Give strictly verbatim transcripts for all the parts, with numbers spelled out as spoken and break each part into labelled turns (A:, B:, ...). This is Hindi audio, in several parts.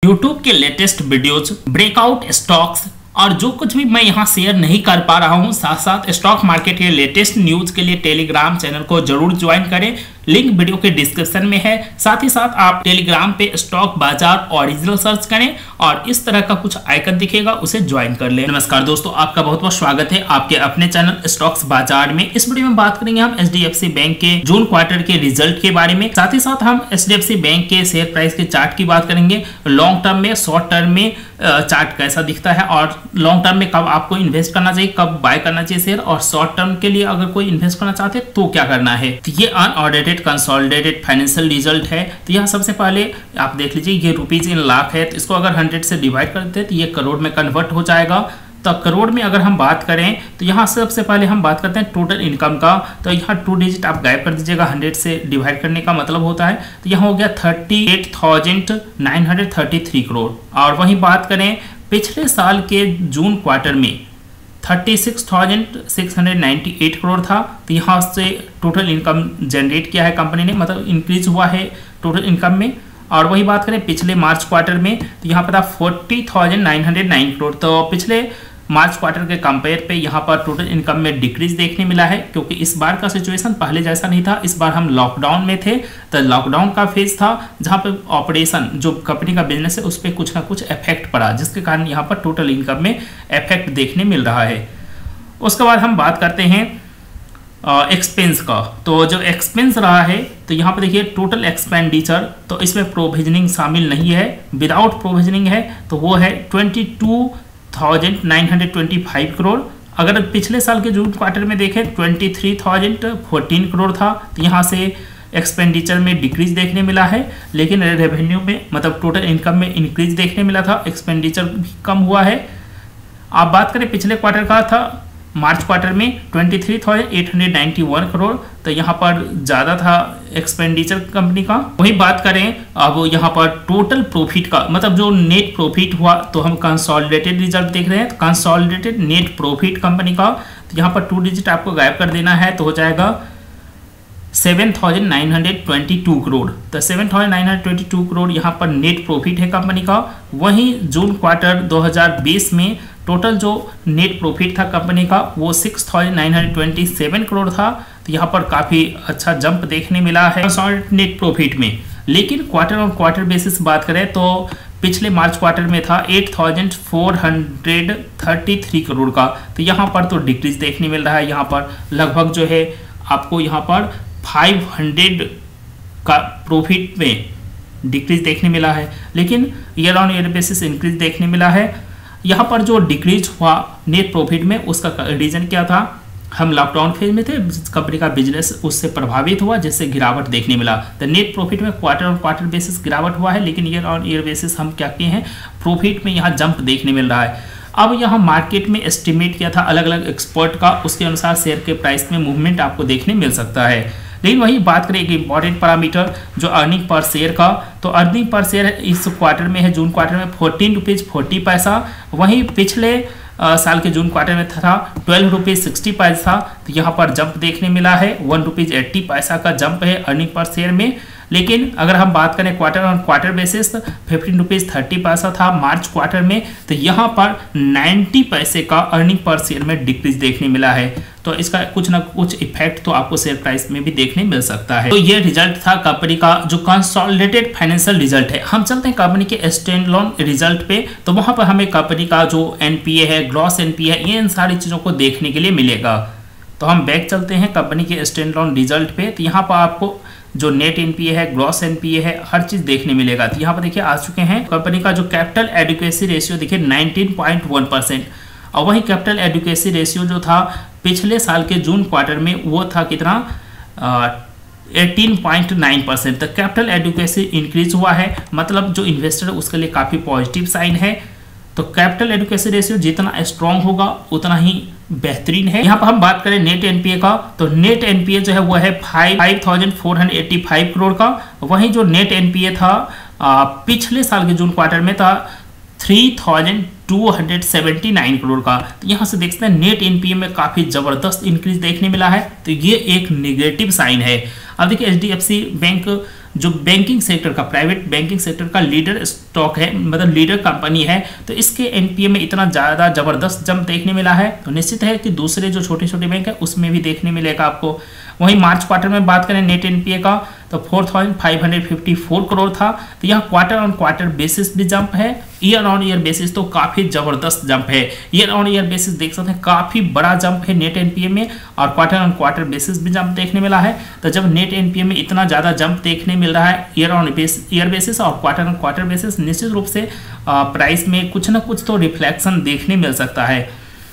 A: यूट्यूब के लेटेस्ट वीडियोज, ब्रेकआउट स्टॉक्स और जो कुछ भी मैं यहाँ शेयर नहीं कर पा रहा हूँ, साथ साथ स्टॉक मार्केट के लेटेस्ट न्यूज के लिए टेलीग्राम चैनल को जरूर ज्वाइन करें। लिंक वीडियो के डिस्क्रिप्शन में है। साथ ही साथ आप टेलीग्राम पे स्टॉक बाजार ओरिजिनल सर्च करें और इस तरह का कुछ आइकन दिखेगा, उसे ज्वाइन कर लें। नमस्कार दोस्तों, आपका बहुत बहुत स्वागत है आपके अपने चैनल स्टॉक्स बाजार में। इस वीडियो में बात करेंगे हम H D F C bank के जून क्वार्टर के रिजल्ट के बारे में। साथ ही साथ हम H D F C bank के शेयर प्राइस के चार्ट की बात करेंगे। लॉन्ग टर्म में, शॉर्ट टर्म में चार्ट कैसा दिखता है और लॉन्ग टर्म में कब आपको इन्वेस्ट करना चाहिए, कब बाय करना चाहिए शेयर, और शॉर्ट टर्म के लिए अगर कोई इन्वेस्ट करना चाहते हैं तो क्या करना है। तो ये अनऑडिटेड कंसोलिडेटेड फाइनेंशियल रिजल्ट है। तो यहाँ सबसे पहले आप देख लीजिए, ये रुपीज इन लाख है, तो इसको अगर हंड्रेड से डिवाइड करते हैं तो ये करोड़ में कन्वर्ट हो जाएगा। तो करोड़ में अगर हम बात करें तो यहाँ सबसे पहले हम बात करते हैं टोटल इनकम का। तो यहाँ टू डिजिट आप गायब कर दीजिएगा, हंड्रेड से डिवाइड करने का मतलब होता है। तो यहाँ हो गया thirty eight thousand nine hundred thirty three crore. और वहीं बात करें पिछले साल के जून क्वार्टर में thirty six thousand six hundred ninety eight crore था। तो यहाँ से टोटल इनकम जनरेट किया है कंपनी ने, मतलब इंक्रीज हुआ है टोटल इनकम में। और वही बात करें पिछले मार्च क्वार्टर में, तो यहाँ पर था forty thousand nine hundred nine crore. तो पिछले मार्च क्वार्टर के कंपेयर पे यहाँ पर टोटल इनकम में डिक्रीज देखने मिला है, क्योंकि इस बार का सिचुएशन पहले जैसा नहीं था। इस बार हम लॉकडाउन में थे, तो लॉकडाउन का फेज था जहाँ पे ऑपरेशन जो कंपनी का बिजनेस है उस पर कुछ ना कुछ इफेक्ट पड़ा, जिसके कारण यहाँ पर टोटल इनकम में इफेक्ट देखने मिल रहा है। उसके बाद हम बात करते हैं एक्सपेंस का। तो जो एक्सपेंस रहा है, तो यहाँ पर देखिए टोटल एक्सपेंडिचर, तो इसमें प्रोविजनिंग शामिल नहीं है, विदाउट प्रोविजनिंग है, तो वो है twenty two thousand nine hundred twenty five crore. अगर पिछले साल के जून क्वार्टर में देखें twenty three thousand fourteen crore था। तो यहाँ से एक्सपेंडिचर में डिक्रीज देखने मिला है, लेकिन रेवेन्यू में, मतलब टोटल इनकम में इंक्रीज देखने मिला था, एक्सपेंडिचर भी कम हुआ है। आप बात करें पिछले क्वार्टर का था, मार्च क्वार्टर में twenty three thousand eight hundred ninety one crore, तो यहाँ पर ज़्यादा था एक्सपेंडिचर कंपनी का। वही बात करें अब यहाँ पर टोटल प्रॉफिट का, मतलब जो नेट प्रॉफिट हुआ, तो हम कंसोलिडेटेड रिजल्ट देख रहे हैं। तो कंसोलिडेटेड नेट प्रॉफिट कंपनी का, तो यहाँ पर टू डिजिट आपको गायब कर देना है, तो हो जाएगा seven thousand nine hundred twenty two crore. तो seven thousand nine hundred twenty two crore यहाँ पर नेट प्रॉफिट है कंपनी का। वहीं जून क्वार्टर दो हज़ार बीस में टोटल जो नेट प्रॉफिट था कंपनी का वो six thousand nine hundred twenty seven crore था। तो यहाँ पर काफ़ी अच्छा जंप देखने मिला है नेट प्रॉफिट में। लेकिन क्वार्टर ऑन क्वार्टर बेसिस बात करें तो पिछले मार्च क्वार्टर में था eight thousand four hundred thirty three crore का। तो यहाँ पर तो डिक्रीज देखने मिल रहा है, यहाँ पर लगभग जो है आपको यहाँ पर फाइव हंड्रेड का प्रॉफिट में डिक्रीज देखने मिला है, लेकिन year on year basis increase देखने मिला है। यहाँ पर जो डिक्रीज हुआ नेट प्रॉफिट में, उसका रीज़न क्या था, हम लॉकडाउन फेज में थे, कंपनी का बिजनेस उससे प्रभावित हुआ, जिससे गिरावट देखने मिला। तो नेट प्रॉफिट में क्वार्टर ऑन क्वार्टर बेसिस गिरावट हुआ है, लेकिन ईयर ऑन ईयर बेसिस हम क्या किए हैं, प्रॉफिट में यहाँ जंप देखने मिल रहा है। अब यहाँ मार्केट में एस्टिमेट किया था अलग अलग एक्सपर्ट का, उसके अनुसार शेयर के प्राइस में मूवमेंट आपको देखने मिल सकता है। लेकिन वही बात करें एक इंपॉर्टेंट पैरामीटर जो अर्निंग पर शेयर का, तो अर्निंग पर शेयर इस क्वार्टर में है, जून क्वार्टर में फोर्टीन रुपीज़ फोर्टी पैसा। वहीं पिछले आ, साल के जून क्वार्टर में था ट्वेल्व रुपीज़ सिक्सटी पैसा। तो यहाँ पर जंप देखने मिला है, वन रुपीज़ एट्टी पैसा का जंप है अर्निंग पर शेयर में। लेकिन अगर हम बात करें quarter on quarter basis, fifteen rupees thirty पैसा था मार्च क्वार्टर में, तो यहाँ पर नाइन्टी पैसे का अर्निंग पर शेयर में डिक्रीज देखने मिला है। तो इसका कुछ ना कुछ इफेक्ट तो आपको शेयर प्राइस में भी देखने मिल सकता है। तो ये रिजल्ट था कंपनी का जो कंसोलिडेटेड फाइनेंशियल रिजल्ट है। हम चलते हैं कंपनी के स्टैंड लोन रिजल्ट पे, तो वहां पर हमें कंपनी का जो एनपीए है, ग्रॉस एनपीए है, ये इन सारी चीज़ों को देखने के लिए मिलेगा। तो हम बैक चलते हैं कंपनी के स्टैंड लोन रिजल्ट पे, तो यहाँ पर आपको जो नेट एनपीए है, ग्रॉस एनपीए है, हर चीज देखने मिलेगा। तो यहाँ पर देखिए आ चुके हैं कंपनी का जो कैपिटल एडिक्वेसी रेशियो देखिए नाइनटीन पॉइंट वन परसेंट, और वही कैपिटल एडिक्वेसी रेशियो जो था पिछले साल के जून क्वार्टर में वो था कितना, एटीन पॉइंट नाइन परसेंट। तो कैपिटल एडिक्वेसी इंक्रीज हुआ है, मतलब जो इन्वेस्टर है उसके लिए काफ़ी पॉजिटिव साइन है। तो कैपिटल एडिक्वेसी रेशियो जितना स्ट्रॉन्ग होगा उतना ही बेहतरीन है। यहाँ पर हम बात करें नेट एनपीए का, तो नेट एनपीए जो है वो है five thousand four hundred eighty five crore का। वहीं जो नेट एनपीए था आ, पिछले साल के जून क्वार्टर में था three thousand two hundred seventy nine crore का। तो यहाँ से देखते हैं नेट एनपीए में काफ़ी ज़बरदस्त इंक्रीज देखने मिला है, तो ये एक नेगेटिव साइन है। अब देखिए H D F C bank जो बैंकिंग सेक्टर का, प्राइवेट बैंकिंग सेक्टर का लीडर स्टॉक है, मतलब लीडर कंपनी है, तो इसके एनपीए में इतना ज़्यादा ज़बरदस्त जंप देखने मिला है, तो निश्चित है कि दूसरे जो छोटे छोटे बैंक है उसमें भी देखने मिलेगा आपको। वहीं मार्च क्वार्टर में बात करें नेट एनपीए का, तो four thousand five hundred fifty four crore था, तो यहाँ क्वार्टर ऑन क्वार्टर बेसिस भी जंप है, ईयर ऑन ईयर बेसिस तो काफ़ी ज़बरदस्त जंप है। ईयर ऑन ईयर बेसिस देख सकते हैं काफ़ी बड़ा जंप है नेट एनपीए में, और क्वार्टर ऑन क्वार्टर बेसिस भी जंप देखने मिला है। तो जब नेट एनपीए में इतना ज़्यादा जंप देखने मिल रहा है ईयर ऑन ईयर बेसिस और क्वार्टर ऑन क्वार्टर बेसिस, निश्चित रूप से प्राइस में कुछ ना कुछ तो रिफ्लेक्शन देखने मिल सकता है।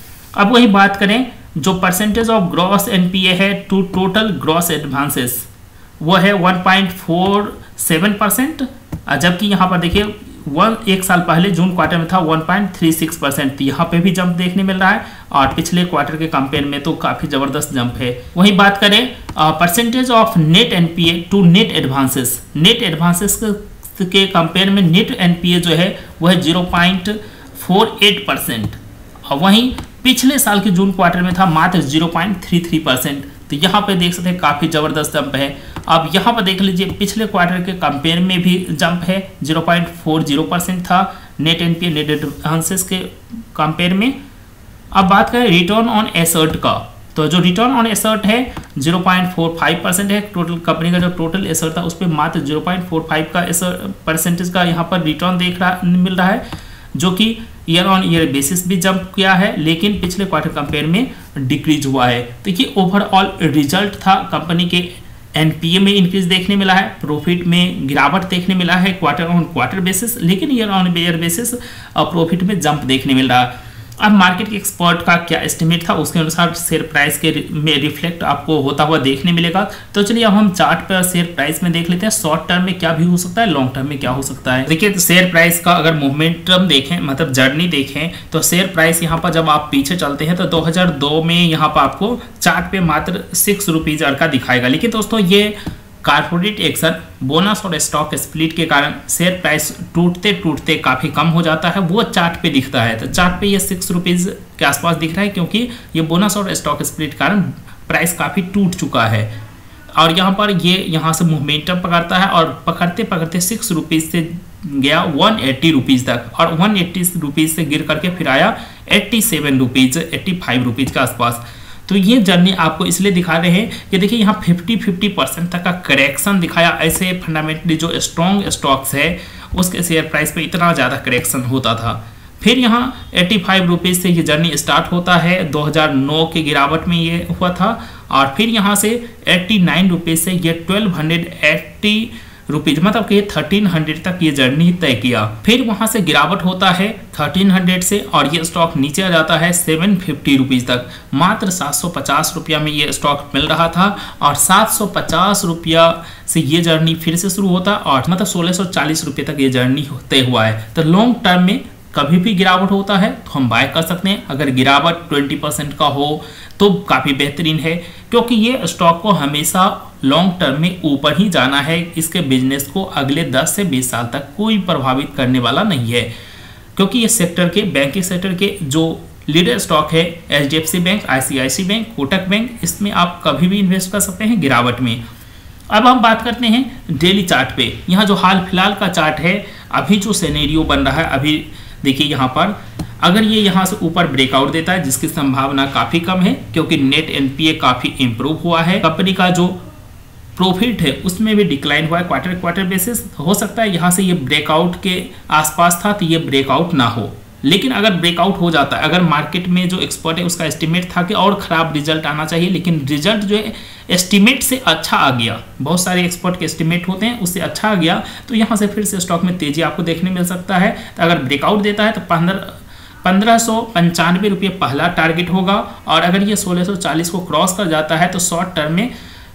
A: अब वही बात करें, जो परसेंटेज ऑफ ग्रॉस एनपीए है टू टोटल ग्रॉस एडवांसेस, वो है one point four seven percent, जबकि यहाँ पर देखिए वन एक साल पहले जून क्वार्टर में था one point three six percent, तो यहाँ पे भी जंप देखने मिल रहा है, और पिछले क्वार्टर के कंपेयर में तो काफ़ी ज़बरदस्त जंप है। वहीं बात करें percentage of net NPA to net advances, net advances के कंपेयर में नेट एनपीए जो है वो है zero point four eight percent, और वहीं पिछले साल के जून क्वार्टर में था मात्र zero point three three percent, तो यहाँ पे देख सकते हैं काफ़ी ज़बरदस्त जंप है। अब यहाँ पर देख लीजिए पिछले क्वार्टर के कंपेयर में भी जंप है, zero point four zero percent था नेट एनपीए नेट एडवांसेस के कंपेयर में। अब बात करें रिटर्न ऑन एसेट का, तो जो रिटर्न ऑन एसेट है zero point four five percent है, टोटल कंपनी का जो टोटल एसेट था उस पर मात्र जीरो पॉइंट फोर फाइव का परसेंटेज का यहाँ पर रिटर्न देख रहा मिल रहा है, जो कि ईयर ऑन ईयर बेसिस भी जंप किया है, लेकिन पिछले क्वार्टर कंपेयर में डिक्रीज हुआ है। तो ये ओवरऑल रिजल्ट था, कंपनी के एनपीए में इंक्रीज देखने मिला है, प्रॉफिट में गिरावट देखने मिला है क्वार्टर ऑन क्वार्टर बेसिस, लेकिन year on year basis profit में जंप देखने मिल रहा है। अब मार्केट के एक्सपर्ट का क्या एस्टिमेट था उसके अनुसार शेयर प्राइस के में रिफ्लेक्ट आपको होता हुआ देखने मिलेगा। तो चलिए अब हम चार्ट पर शेयर प्राइस में देख लेते हैं शॉर्ट टर्म में क्या भी हो सकता है, लॉन्ग टर्म में क्या हो सकता है। देखिए शेयर प्राइस का अगर मोमेंटम देखें, मतलब जर्नी देखें, तो शेयर प्राइस यहाँ पर जब आप पीछे चलते हैं तो दो हज़ार दो में यहाँ पर आपको चार्ट पे मात्र सिक्स रुपीज का दिखाएगा, लेकिन दोस्तों ये कारपोरेट एक्शन, बोनस और स्टॉक स्प्लिट के कारण शेयर प्राइस टूटते टूटते काफ़ी कम हो जाता है, वो चार्ट पे दिखता है। तो चार्ट पे ये सिक्स रुपीज़ के आसपास दिख रहा है, क्योंकि ये बोनस और स्टॉक स्प्लिट के कारण प्राइस काफ़ी टूट चुका है, और यहाँ पर ये यहाँ से मोमेंटम पकड़ता है, और पकड़ते पकड़ते सिक्स रुपीज़ से गया वन एट्टी रुपीज़ तक, और वन एट्टी रुपीज़ से गिर करके फिर आया eighty seven rupees eighty five rupees के आसपास। तो ये जर्नी आपको इसलिए दिखा रहे हैं कि देखिए यहाँ फिफ्टी फिफ्टी परसेंट तक का करेक्शन दिखाया। ऐसे फंडामेंटली जो स्ट्रॉन्ग स्टॉक्स है उसके शेयर प्राइस पे इतना ज़्यादा करेक्शन होता था। फिर यहाँ एट्टी फाइव रुपीज़ से ये जर्नी स्टार्ट होता है, दो हज़ार नौ के गिरावट में ये हुआ था, और फिर यहाँ से एट्टी नाइन रुपीज़ से ये ट्वेल्व हंड्रेड एट्टी रुपीज, मतलब कि थर्टीन हंड्रेड तक ये जर्नी तय किया। फिर वहां से गिरावट होता है थर्टीन हंड्रेड से, और ये स्टॉक नीचे आ जाता है सेवन फिफ्टी रुपीज तक। मात्र सात सौ पचास रुपया में ये स्टॉक मिल रहा था, और सात सौ पचास रुपया से ये जर्नी फिर से शुरू होता, और मतलब सोलह सौ चालीस रुपये तक ये जर्नी तय हुआ है। तो लॉन्ग टर्म में कभी भी गिरावट होता है तो हम बाय कर सकते हैं। अगर गिरावट ट्वेंटी परसेंट का हो तो काफ़ी बेहतरीन है, क्योंकि ये स्टॉक को हमेशा लॉन्ग टर्म में ऊपर ही जाना है। इसके बिजनेस को अगले दस से बीस साल तक कोई प्रभावित करने वाला नहीं है, क्योंकि ये सेक्टर के, बैंकिंग सेक्टर के जो लीडर स्टॉक है H D F C bank, I C I C bank, Kotak bank, इसमें आप कभी भी इन्वेस्ट कर सकते हैं गिरावट में। अब हम बात करते हैं डेली चार्ट पे। यहाँ जो हाल फिलहाल का चार्ट है, अभी जो सिनेरियो बन रहा है, अभी देखिए यहाँ पर अगर ये यहाँ से ऊपर ब्रेकआउट देता है, जिसकी संभावना काफ़ी कम है, क्योंकि नेट एनपीए काफ़ी इंप्रूव हुआ है, कंपनी का जो प्रॉफिट है उसमें भी डिक्लाइन हुआ है क्वार्टर क्वार्टर बेसिस। हो सकता है यहाँ से ये ब्रेकआउट के आसपास था तो ये ब्रेकआउट ना हो, लेकिन अगर ब्रेकआउट हो जाता है, अगर मार्केट में जो एक्सपर्ट है उसका एस्टिमेट था कि और ख़राब रिजल्ट आना चाहिए, लेकिन रिजल्ट जो है एस्टिमेट से अच्छा आ गया, बहुत सारे एक्सपर्ट के एस्टिमेट होते हैं उससे अच्छा आ गया, तो यहाँ से फिर से स्टॉक में तेजी आपको देखने मिल सकता है। तो अगर ब्रेकआउट देता है तो पंद्रह पंद्रह सौ पंचानवे रुपये पहला टारगेट होगा, और अगर ये सोलह सौ चालीस को क्रॉस कर जाता है तो शॉर्ट टर्म में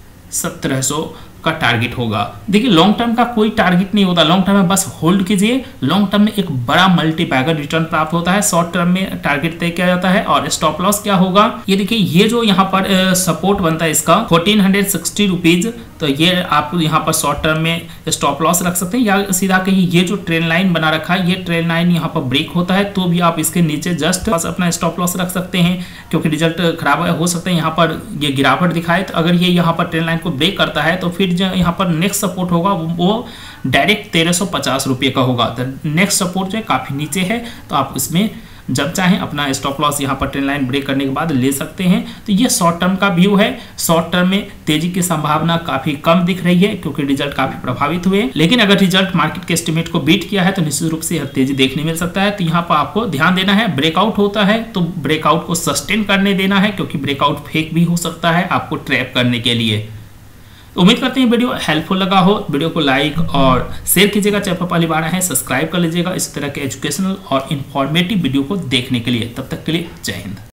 A: सत्रह सौ का टारगेट होगा। देखिए लॉन्ग टर्म का कोई टारगेट नहीं होता, लॉन्ग टर्म में बस होल्ड कीजिए। लॉन्ग टर्म में एक बड़ा मल्टीबैगर रिटर्न प्राप्त होता है, शॉर्ट टर्म में टारगेट तय किया जाता है। और स्टॉप लॉस क्या होगा, ये देखिए ये जो यहाँ पर सपोर्ट बनता है इसका फोर्टीन हंड्रेड सिक्सटी रुपीज तो ये आप यहाँ पर शॉर्ट टर्म में स्टॉप लॉस रख सकते हैं, या सीधा कहीं ये जो ट्रेंड लाइन बना रखा है, ये ट्रेंड लाइन यहाँ पर ब्रेक होता है तो भी आप इसके नीचे जस्ट अपना स्टॉप लॉस रख सकते हैं, क्योंकि रिजल्ट खराब हो सकते हैं। यहाँ पर ये गिरावट दिखाए तो अगर ये यहाँ पर ट्रेंड लाइन को ब्रेक करता है तो फिर जो यहाँ पर नेक्स्ट सपोर्ट होगा वो डायरेक्ट तेरह सौ पचास रुपये का होगा। तो नेक्स्ट सपोर्ट जो है काफ़ी नीचे है, तो आप इसमें जब चाहें अपना स्टॉप लॉस यहाँ पर ट्रेंड लाइन ब्रेक करने के बाद ले सकते हैं। तो ये शॉर्ट टर्म का व्यू है। शॉर्ट टर्म में तेजी की संभावना काफी कम दिख रही है क्योंकि रिजल्ट काफी प्रभावित हुए, लेकिन अगर रिजल्ट मार्केट के एस्टिमेट को बीट किया है तो निश्चित रूप से यह तेजी देखने मिल सकता है। तो यहाँ पर आपको ध्यान देना है, ब्रेकआउट होता है तो ब्रेकआउट को सस्टेन करने देना है, क्योंकि ब्रेकआउट फेक भी हो सकता है आपको ट्रैप करने के लिए। उम्मीद करते हैं वीडियो हेल्पफुल लगा हो। वीडियो को लाइक और शेयर कीजिएगा, चैनल पर पहली बार आए हैं सब्सक्राइब कर लीजिएगा इस तरह के एजुकेशनल और इन्फॉर्मेटिव वीडियो को देखने के लिए। तब तक के लिए जय हिंद।